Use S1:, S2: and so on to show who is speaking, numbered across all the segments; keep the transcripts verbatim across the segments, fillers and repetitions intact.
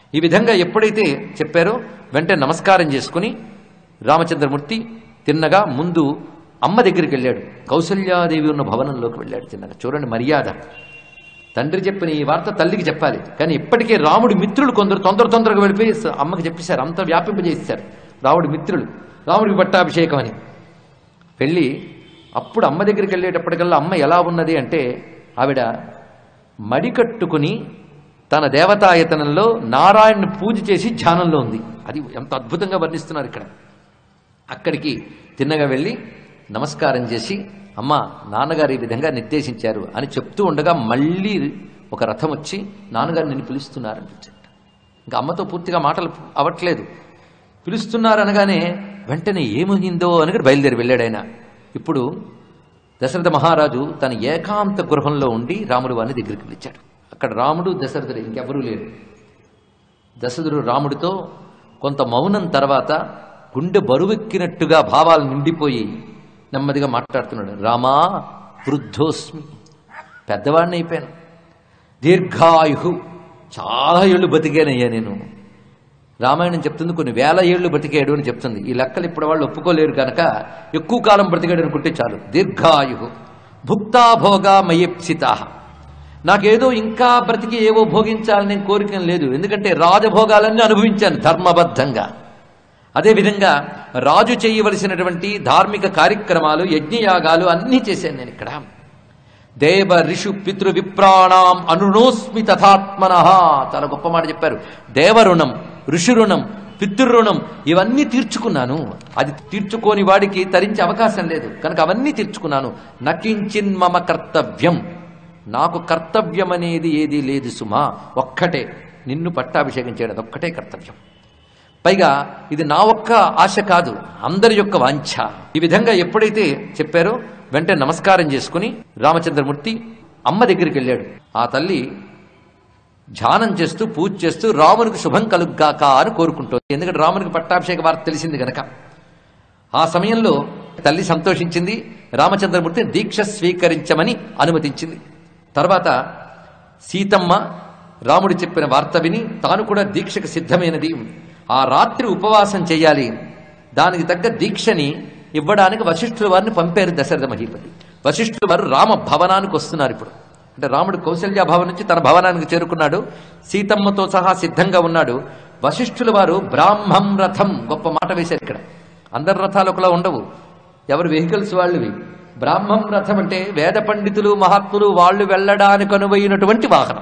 S1: ఈ విధంగా ఎప్పుడైతే చెప్పారో వెంటనే నమస్కారం చేసుకుని రామచంద్రమూర్తి తిన్నగా ముందు అమ్మ దగ్గరికి వెళ్ళాడు. కౌసల్యాదేవి ఉన్న భవనంలోకి వెళ్ళాడు తిన్నగా. చూడండి మర్యాద. తండ్రి చెప్పిన ఈ వార్త తల్లికి చెప్పాలి, కానీ ఇప్పటికే రాముడి మిత్రులు కొందరు తొందర తొందరగా వెళ్ళిపోయి అమ్మకి చెప్పేశారు. అంత వ్యాపింపజేశారు రాముడి మిత్రులు, రాముడికి పట్టాభిషేకం అని. వెళ్ళి అప్పుడు అమ్మ దగ్గరికి వెళ్ళేటప్పటికల్లా అమ్మ ఎలా ఉన్నది అంటే, ఆవిడ మడికట్టుకుని తన దేవతాయతనంలో నారాయణ్ని పూజ చేసి ధ్యానంలో ఉంది. అది ఎంత అద్భుతంగా వర్ణిస్తున్నారు ఇక్కడ. అక్కడికి తిన్నగా వెళ్ళి నమస్కారం చేసి, అమ్మ నాన్నగారు ఈ విధంగా నిర్దేశించారు అని చెప్తూ ఉండగా మళ్ళీ ఒక రథం వచ్చి నాన్నగారు నిన్ను పిలుస్తున్నారనిపించారు. ఇంకా అమ్మతో పూర్తిగా మాటలు అవ్వట్లేదు. పిలుస్తున్నారనగానే వెంటనే ఏమైందో అని బయలుదేరి వెళ్ళాడు ఆయన. ఇప్పుడు దశరథ మహారాజు తన ఏకాంత గృహంలో ఉండి రాముడు వారిని దగ్గరికి పిలిచాడు. అక్కడ రాముడు దశరథుడు, ఇంకెవరూ లేరు. దశరథుడు రాముడితో కొంత మౌనం తర్వాత గుండె బరువెక్కినట్టుగా భావాలు నిండిపోయి నెమ్మదిగా మాట్లాడుతున్నాడు. రామా వృద్ధోస్మి, పెద్దవాడిని అయిపోయాను. దీర్ఘాయు, చాలా ఏళ్ళు బతికానయ్యా నేను. రామాయణం చెప్తుంది కొన్ని వేల ఏళ్లు బతికాడు అని చెప్తుంది. ఈ లెక్కలు ఇప్పుడు వాళ్ళు ఒప్పుకోలేరు కనుక ఎక్కువ కాలం బ్రతికాడు అనుకుంటే చాలు. దీర్ఘాయు భుక్తాభోగా మయేప్సితా, నాకేదో ఇంకా బ్రతికి ఏవో భోగించాలని కోరిక లేదు. ఎందుకంటే రాజభోగాలన్నీ అనుభవించాను ధర్మబద్ధంగా. అదేవిధంగా రాజు చేయవలసినటువంటి ధార్మిక కార్యక్రమాలు, యజ్ఞయాగాలు అన్నీ చేశాను నేను ఇక్కడ. దేవ ఋషు పితృ విప్రాణాం అనునోస్మి తథాత్మన, చాలా గొప్ప మాట చెప్పారు. దేవరుణం, ఋషురుణం, పితృరుణం ఇవన్నీ తీర్చుకున్నాను. అది తీర్చుకోని వాడికి తరించే అవకాశం లేదు కనుక అవన్నీ తీర్చుకున్నాను. నకించిన్ మమ కర్తవ్యం, నాకు కర్తవ్యం అనేది ఏదీ లేదు సుమా, ఒక్కటే నిన్ను పట్టాభిషేకం చేయడం, ఒక్కటే కర్తవ్యం. పైగా ఇది నా ఒక్క ఆశ కాదు, అందరి యొక్క వాంఛ. ఈ విధంగా ఎప్పుడైతే చెప్పారో వెంటనే నమస్కారం చేసుకుని రామచంద్రమూర్తి అమ్మ దగ్గరికి వెళ్ళాడు. ఆ తల్లి ధ్యానం చేస్తూ పూజ చేస్తూ రామునికి శుభం కలుగ్గాక అని కోరుకుంటోంది. ఎందుకంటే రామునికి పట్టాభిషేక వార్త తెలిసింది గనక. ఆ సమయంలో తల్లి సంతోషించింది, రామచంద్రమూర్తిని దీక్ష స్వీకరించమని అనుమతించింది. తర్వాత సీతమ్మ రాముడు చెప్పిన వార్త విని తాను కూడా దీక్షకు సిద్ధమైనది. ఆ రాత్రి ఉపవాసం చేయాలి, దానికి తగ్గ దీక్షని ఇవ్వడానికి వశిష్ఠుల వారిని పంపారు దశరథ మహీపతి. వశిష్ఠుల వారు రామ భవనానికి వస్తున్నారు. ఇప్పుడు అంటే రాముడు కౌసల్య భవనం నుంచి తన భవనానికి చేరుకున్నాడు, సీతమ్మతో సహా సిద్ధంగా ఉన్నాడు. వశిష్ఠుల వారు బ్రాహ్మం రథం, గొప్ప మాట వేశారు ఇక్కడ. అందరి రథాలు ఒకలా ఉండవు, ఎవరు వెహికల్స్ వాళ్ళవి. బ్రాహ్మం రథం అంటే వేద పండితులు మహాత్ములు వాళ్ళు వెళ్ళడానికి అనువైనటువంటి వాహనం.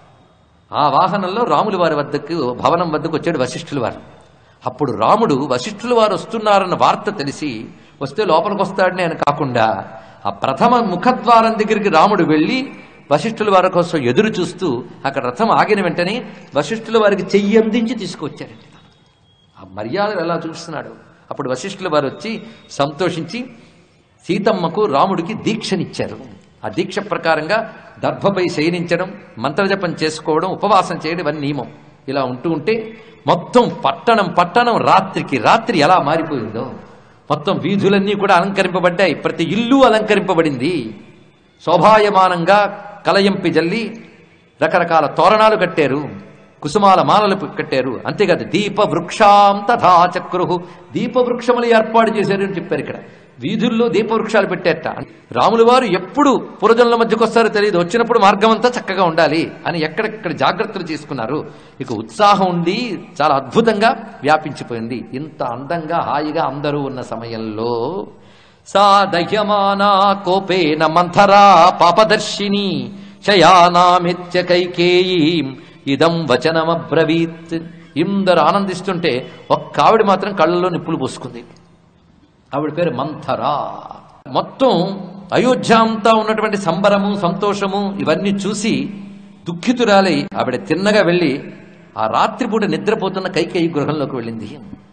S1: ఆ వాహనంలో రాముల వారి వద్దకు భవనం వద్దకు వచ్చాడు వశిష్ఠుల వారు. అప్పుడు రాముడు వశిష్ఠుల వారు వస్తున్నారన్న వార్త తెలిసి, వస్తే లోపలికి వస్తాడని ఆయన కాకుండా ఆ ప్రథమ ముఖద్వారం దగ్గరికి రాముడు వెళ్ళి వశిష్ఠుల వారి కోసం ఎదురు చూస్తూ అక్కడ రథం ఆగిన వెంటనే వశిష్ఠుల వారికి చెయ్యి అందించి తీసుకొచ్చారండి. ఆ మర్యాదలు ఎలా చూస్తున్నాడు. అప్పుడు వశిష్ఠుల వారు వచ్చి సంతోషించి సీతమ్మకు రాముడికి దీక్షనిచ్చారు. ఆ దీక్ష ప్రకారంగా దర్భపై శయనించడం, మంత్రజపం చేసుకోవడం, ఉపవాసం చేయడం ఇవన్నీ నియమం. ఇలా ఉంటూ ఉంటే మొత్తం పట్టణం పట్టణం రాత్రికి రాత్రి ఎలా మారిపోయిందో. మొత్తం వీధులన్నీ కూడా అలంకరింపబడ్డాయి, ప్రతి ఇల్లు అలంకరింపబడింది. శోభాయమానంగా కలయంపి జల్లి రకరకాల తోరణాలు కట్టారు, కుసుమాల మాలలు కట్టారు. అంతేకాదు దీప వృక్షాం తథా చక్రు, దీప వృక్షములు ఏర్పాటు చేశారు అని చెప్పారు. ఇక్కడ వీధుల్లో దీపవృక్షాలు పెట్టేట. రాముల వారు ఎప్పుడు పురజనుల మధ్యకు వస్తారో తెలియదు, వచ్చినప్పుడు మార్గం అంతా చక్కగా ఉండాలి అని ఎక్కడెక్కడ జాగ్రత్తలు తీసుకున్నారు. ఇక ఉత్సాహం ఉండి చాలా అద్భుతంగా వ్యాపించిపోయింది. ఇంత అందంగా హాయిగా అందరూ ఉన్న సమయంలో సా దహ్యమానా కోపేన మంథరా పాపదర్శిని శయానామిత్య కైకేయీం ఇదం వచనమబ్రవీత్. ఇందరు ఆనందిస్తుంటే ఒక్క ఆవిడ మాత్రం కళ్ళలో నిప్పులు పోసుకుంది. ఆవిడ పేరు మంథరా. మొత్తం అయోధ్య అంతా ఉన్నటువంటి సంబరము సంతోషము ఇవన్నీ చూసి దుఃఖితురాలై ఆవిడ తిన్నగా వెళ్ళి ఆ రాత్రిపూట నిద్రపోతున్న కైకేయి గృహంలోకి వెళ్ళింది.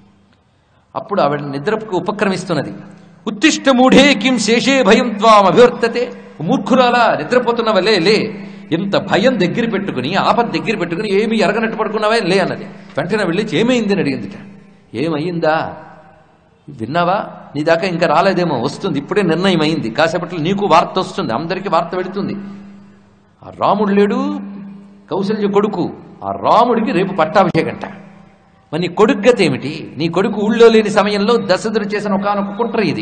S1: అప్పుడు ఆవిడ నిద్రకు ఉపక్రమిస్తున్నది. ఉత్తిష్ట మూఢే కిం శేషే భయం త్వాం అభివర్తతే, మూర్ఖురాలా నిద్రపోతున్న వల్లే లే, ఇంత భయం దగ్గర పెట్టుకుని ఆపద దగ్గర పెట్టుకుని ఏమి ఎరగనట్టు పడుకున్నావే లే అన్నది. వెంటనే వెళ్ళి ఏమైంది అని అడిగిందిట. ఏమయ్యిందా విన్నావా, నీ దాకా ఇంకా రాలేదేమో, వస్తుంది, ఇప్పుడే నిర్ణయం అయింది, కాసేపట్లో నీకు వార్త వస్తుంది, అందరికీ వార్త వెళుతుంది. ఆ రాముడు లేడు, కౌసల్య కొడుకు ఆ రాముడికి రేపు పట్టాభిషేకంట. మరి నీ కొడుకు గతి ఏమిటి? నీ కొడుకు ఊళ్ళో లేని సమయంలో దశరథుడు చేసిన ఒకానొక కుట్ర ఇది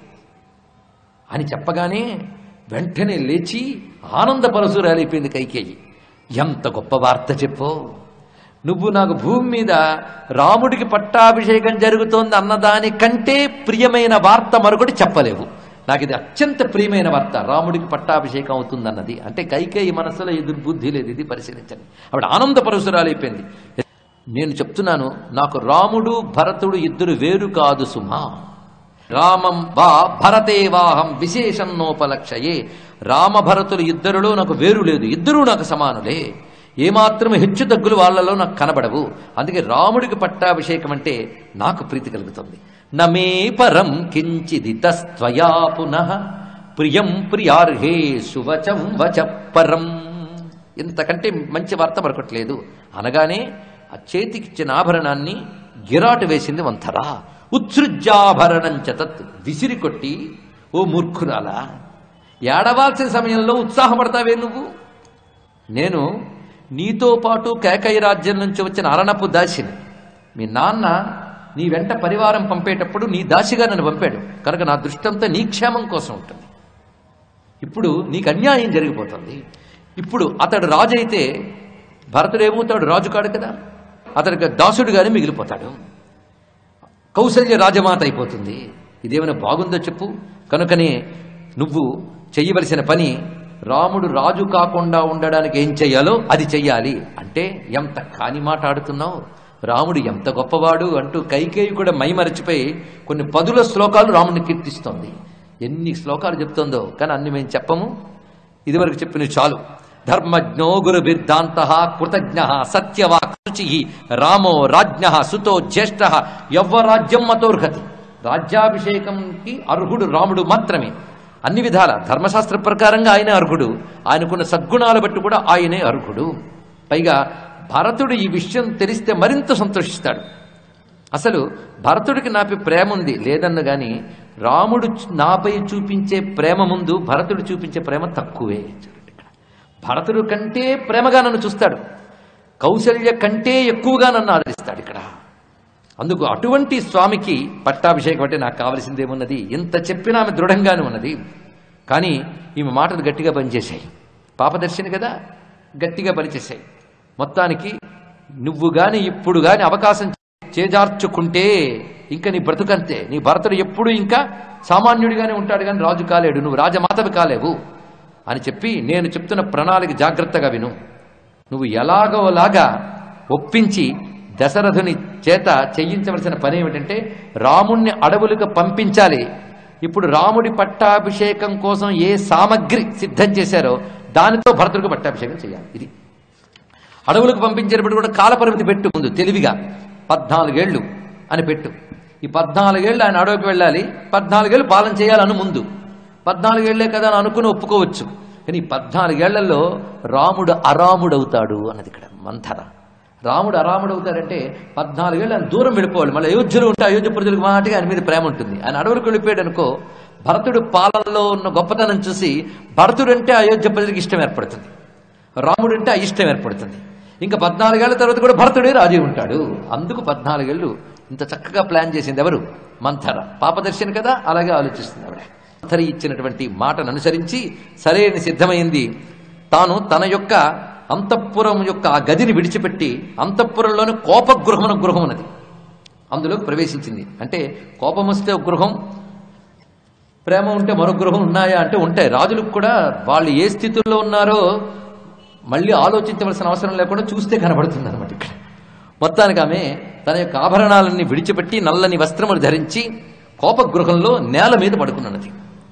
S1: అని చెప్పగానే వెంటనే లేచి ఆనందపరసురాలైపోయింది కైకేయి. ఎంత గొప్ప వార్త చెప్పు! నువ్వు నాకు భూమి మీద రాముడికి పట్టాభిషేకం జరుగుతోంది అన్నదానికంటే ప్రియమైన వార్త మరొకటి చెప్పలేవు. నాకు ఇది అత్యంత ప్రియమైన వార్త, రాముడికి పట్టాభిషేకం అవుతుందన్నది. అంటే కైకేయి మనసులో ఈ దుర్బుద్ధి లేదు, ఇది పరిశీలించండి. ఆవిడ ఆనందపరసురాలైపోయింది. నేను చెప్తున్నాను, నాకు రాముడు భరతుడు ఇద్దరు వేరు కాదు సుమా. రామం వా భరతే వాహం విశేషం నోపలక్షయే. రామభరతులు ఇద్దరులో నాకు వేరు లేదు, ఇద్దరూ నాకు సమానులే. ఏమాత్రం హెచ్చు తగ్గులు వాళ్లలో నాకు కనబడవు. అందుకే రాముడికి పట్టాభిషేకం అంటే నాకు ప్రీతి కలుగుతుంది. నమే పరం కించిదితస్త్వయా పునః ప్రియం ప్రియార్హే సువచం వచ పరం. ఇంతకంటే మంచి వార్త మరొకట్లేదు అనగానే ఆ చేతికిచ్చిన ఆభరణాన్ని గిరాటు వేసింది మంథర. ఉత్సృజ్యాభరణం చతత్, విసిరి కొట్టి, ఓ మూర్ఖురాలా, ఏడవాల్సిన సమయంలో ఉత్సాహపడతావే నువ్వు? నేను నీతో పాటు కేకయ్య రాజ్యం నుంచి వచ్చిన అరణపు దాసిని. మీ నాన్న నీ వెంట పరివారం పంపేటప్పుడు నీ దాసిగా నన్ను పంపాడు కనుక నా దృష్టంతో నీ క్షేమం కోసం ఉంటుంది. ఇప్పుడు నీకు అన్యాయం జరిగిపోతుంది. ఇప్పుడు అతడు రాజు అయితే భరతుడు ఏమవుతాడు? రాజు కాడు కదా, అతడికి దాసుడుగానే మిగిలిపోతాడు. కౌసల్య రాజమాత అయిపోతుంది. ఇదేమైనా బాగుందో చెప్పు. కనుకనే నువ్వు చెయ్యవలసిన పని, రాముడు రాజు కాకుండా ఉండడానికి ఏం చెయ్యాలో అది చెయ్యాలి. అంటే ఎంత కాని మాట ఆడుతున్నావు, రాముడు ఎంత గొప్పవాడు అంటూ కైకేయి కూడా మైమరచిపోయి కొన్ని పదుల శ్లోకాలు రాముడిని కీర్తిస్తోంది. ఎన్ని శ్లోకాలు చెప్తోందో, కానీ అన్ని మేము చెప్పము. ఇదివరకు చెప్పినవి చాలు. ధర్మజ్ఞో గురుభిర్దాంత కృతజ్ఞ సత్యవాక్ శుచి రామో రాజ్ఞ సుతో జ్యేష్ఠ యవ్వరాజ్యం మతోర్హతి. రాజ్యాభిషేకంకి అర్హుడు రాముడు మాత్రమే. అన్ని విధాల ధర్మశాస్త్ర ప్రకారంగా ఆయనే అర్హుడు. ఆయనకున్న సద్గుణాలు బట్టి కూడా ఆయనే అర్హుడు. పైగా భరతుడు ఈ విషయం తెలిస్తే మరింత సంతోషిస్తాడు. అసలు భరతుడికి నాపై ప్రేమ ఉంది లేదన్న గాని రాముడు నాపై చూపించే ప్రేమ ముందు భరతుడు చూపించే ప్రేమ తక్కువే. భరతుడు కంటే ప్రేమగా నన్ను చూస్తాడు, కౌశల్య కంటే ఎక్కువగా నన్ను ఆదరిస్తాడు ఇక్కడ. అందుకు అటువంటి స్వామికి పట్టాభిషేకం అంటే నాకు కావలసిందేమున్నది? ఇంత చెప్పినా ఆమె దృఢంగానే ఉన్నది. కానీ ఈమె మాటలు గట్టిగా పనిచేశాయి. పాపదర్శిని కదా, గట్టిగా పనిచేశాయి. మొత్తానికి నువ్వు గాని ఇప్పుడు గాని అవకాశం చేజార్చుకుంటే ఇంకా నీ బ్రతుకంతే. నీ భరతుడు ఎప్పుడు ఇంకా సామాన్యుడిగానే ఉంటాడు కానీ రాజు కాలేడు, నువ్వు రాజమాతవి కాలేవు అని చెప్పి, నేను చెప్తున్న ప్రణాళిక జాగ్రత్తగా విను. నువ్వు ఎలాగోలాగా ఒప్పించి దశరథుని చేత చేయించవలసిన పని ఏమిటంటే రాముణ్ణి అడవులకు పంపించాలి. ఇప్పుడు రాముడి పట్టాభిషేకం కోసం ఏ సామగ్రి సిద్ధం చేశారో దానితో భరతుడికి పట్టాభిషేకం చేయాలి. ఇది అడవులకు పంపించేటప్పుడు కూడా కాలపరిమితి పెట్టు, ముందు తెలివిగా పద్నాలుగేళ్లు అని పెట్టు. ఈ పద్నాలుగేళ్లు ఆయన అడవికి వెళ్ళాలి, పద్నాలుగేళ్లు పాలన చేయాలను ముందు. పద్నాలుగేళ్లే కదా అని అనుకుని ఒప్పుకోవచ్చు. కానీ ఈ పద్నాలుగేళ్లలో రాముడు అరాముడవుతాడు అన్నది ఇక్కడ మంథర. రాముడు అరాముడు అవుతాడంటే పద్నాలుగేళ్ళు ఆయన దూరం వెళ్ళిపోవాలి. మళ్ళీ అయోధ్యలో ఉంటే అయోధ్య ప్రజలకు మాటగా ఆయన మీద ప్రేమ ఉంటుంది. ఆయన అడవులకు వెళ్ళిపోయాడు అనుకో, భరతుడు పాలనలో ఉన్న గొప్పతనం చూసి భరతుడు అంటే అయోధ్య ప్రజలకు ఇష్టం ఏర్పడుతుంది, రాముడు అంటే అయిష్టం ఏర్పడుతుంది. ఇంకా పద్నాలుగేళ్ల తర్వాత కూడా భరతుడే రాజు ఉంటాడు. అందుకు పద్నాలుగేళ్లు ఇంత చక్కగా ప్లాన్ చేసింది ఎవరు? మంథర. పాపదర్శిని కదా, అలాగే ఆలోచిస్తుంది ఆవిడ. మంథర ఇచ్చినటువంటి మాటను అనుసరించి సరైన సిద్ధమైంది. తాను తన యొక్క అంతఃపురం యొక్క ఆ గదిని విడిచిపెట్టి అంతఃపురంలోని కోపగృహమున గృహం ఉన్నది, అందులోకి ప్రవేశించింది. అంటే కోపం వస్తే ఒక గృహం, ప్రేమ ఉంటే మరో గృహం ఉన్నాయా అంటే ఉంటాయి. రాజులకు కూడా వాళ్ళు ఏ స్థితిలో ఉన్నారో మళ్ళీ ఆలోచించవలసిన అవసరం లేకుండా చూస్తే కనబడుతుంది అనమాట. ఇక్కడ మొత్తానికి ఆమె తన యొక్క ఆభరణాలన్నీ విడిచిపెట్టి నల్లని వస్త్రములు ధరించి కోపగృహంలో నేల మీద పడుకున్నది.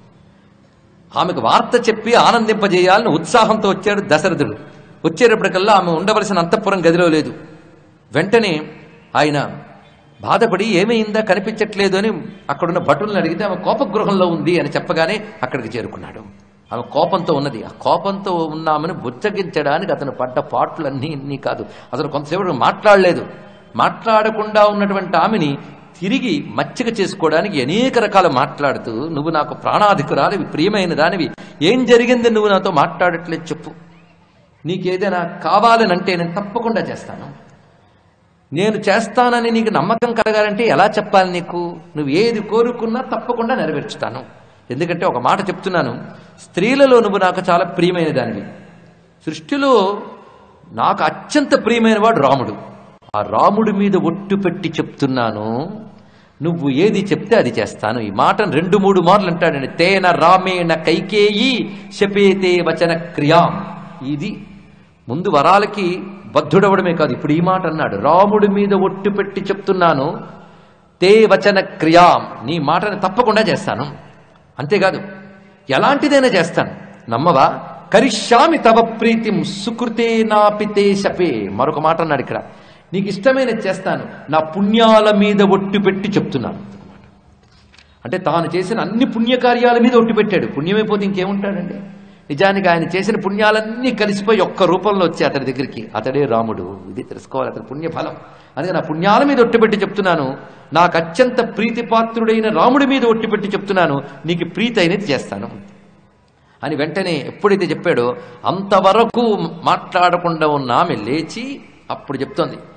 S1: ఆమెకు వార్త చెప్పి ఆనందింపజేయాలని ఉత్సాహంతో వచ్చాడు దశరథుడు. వచ్చేటప్పటికల్లా ఆమె ఉండవలసిన అంతఃపురం గదిలో లేదు. వెంటనే ఆయన బాధపడి ఏమైందా కనిపించట్లేదు అని అక్కడున్న భటులను అడిగితే ఆమె కోపగృహంలో ఉంది అని చెప్పగానే అక్కడికి చేరుకున్నాడు. ఆమె కోపంతో ఉన్నది. ఆ కోపంతో ఉన్నామని బుచ్చగించడానికి అతను పడ్డ పాటలన్నీ ఇన్ని కాదు. అతను కొంతసేపు మాట్లాడలేదు. మాట్లాడకుండా ఉన్నటువంటి ఆమెని తిరిగి మచ్చిక చేసుకోవడానికి అనేక రకాలు మాట్లాడుతూ, నువ్వు నాకు ప్రాణాధికురాలివి, ప్రియమైన దానివి, ఏం జరిగింది నువ్వు నాతో మాట్లాడట్లేదు చెప్పు. నీకేదైనా కావాలనంటే నేను తప్పకుండా చేస్తాను. నేను చేస్తానని నీకు నమ్మకం కలగాలంటే ఎలా చెప్పాలి నీకు? నువ్వు ఏది కోరుకున్నా తప్పకుండా నెరవేర్చుతాను. ఎందుకంటే ఒక మాట చెప్తున్నాను, స్త్రీలలో నువ్వు నాకు చాలా ప్రియమైన దానివి. సృష్టిలో నాకు అత్యంత ప్రియమైన వాడు రాముడు. ఆ రాముడి మీద ఒట్టు పెట్టి చెప్తున్నాను, నువ్వు ఏది చెప్తే అది చేస్తాను. ఈ మాటను రెండు మూడు మార్లు అంటాడండి. తేన రామేణ కైకేయి శపేతే వచన క్రియాం. ఇది ముందు వరాలకి బద్ధుడవడమే కాదు, ఇప్పుడు ఈ మాట అన్నాడు, రాముడి మీద ఒట్టు పెట్టి చెప్తున్నాను, తే వచన క్రియాం, నీ మాటను తప్పకుండా చేస్తాను. అంతేకాదు ఎలాంటిదైనా చేస్తాను, నమ్మవా? కరిష్యామి తవ ప్రీతిం సుకృతే నాపితే శపే. మరొక మాట అన్నాడు ఇక్కడ, నీకు ఇష్టమైనది చేస్తాను, నా పుణ్యాల మీద ఒట్టు పెట్టి చెప్తున్నాను. అంటే తాను చేసిన అన్ని పుణ్యకార్యాల మీద ఒట్టు పెట్టాడు. పుణ్యమైపోతే ఇంకేముంటాడండి? నిజానికి ఆయన చేసిన పుణ్యాలన్నీ కలిసిపోయి ఒక్క రూపంలో వచ్చి అతడి దగ్గరికి, అతడే రాముడు. ఇది తెలుసుకోవాలి, అతడి పుణ్యఫలం. అందుకే నా పుణ్యాల మీద ఒట్టుపెట్టి చెప్తున్నాను, నాకు అత్యంత ప్రీతిపాత్రుడైన రాముడి మీద ఒట్టుపెట్టి చెప్తున్నాను, నీకు ప్రీతి అయినది చేస్తాను అని వెంటనే ఎప్పుడైతే చెప్పాడో అంతవరకు మాట్లాడకుండా ఉన్న ఆమె లేచి అప్పుడు చెప్తోంది,